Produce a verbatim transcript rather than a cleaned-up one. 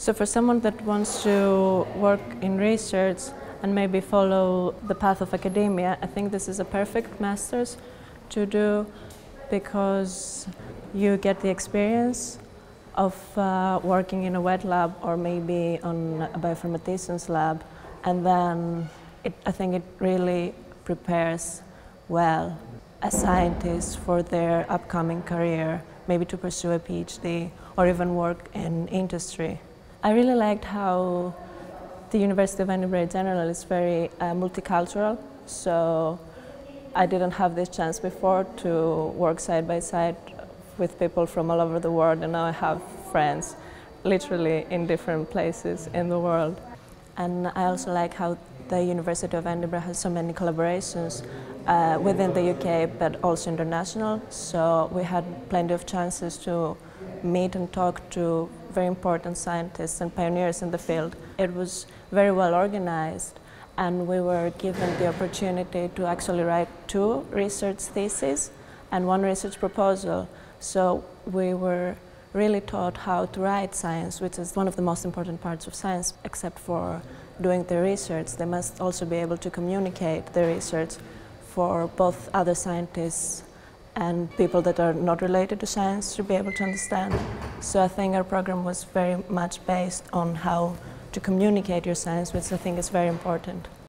So for someone that wants to work in research and maybe follow the path of academia, I think this is a perfect master's to do, because you get the experience of uh, working in a wet lab or maybe on a bioinformatician's lab, and then it, I think it really prepares well a scientist for their upcoming career, maybe to pursue a PhD or even work in industry. I really liked how the University of Edinburgh in general is very uh, multicultural, so I didn't have this chance before to work side by side with people from all over the world, and now I have friends literally in different places in the world. And I also like how the University of Edinburgh has so many collaborations uh, within the U K but also international, so we had plenty of chances to meet and talk to very important scientists and pioneers in the field. It was very well organized, and we were given the opportunity to actually write two research theses and one research proposal. So we were really taught how to write science, which is one of the most important parts of science. Except for doing the research, they must also be able to communicate the research for both other scientists and people that are not related to science to be able to understand. So I think our program was very much based on how to communicate your science, which I think is very important.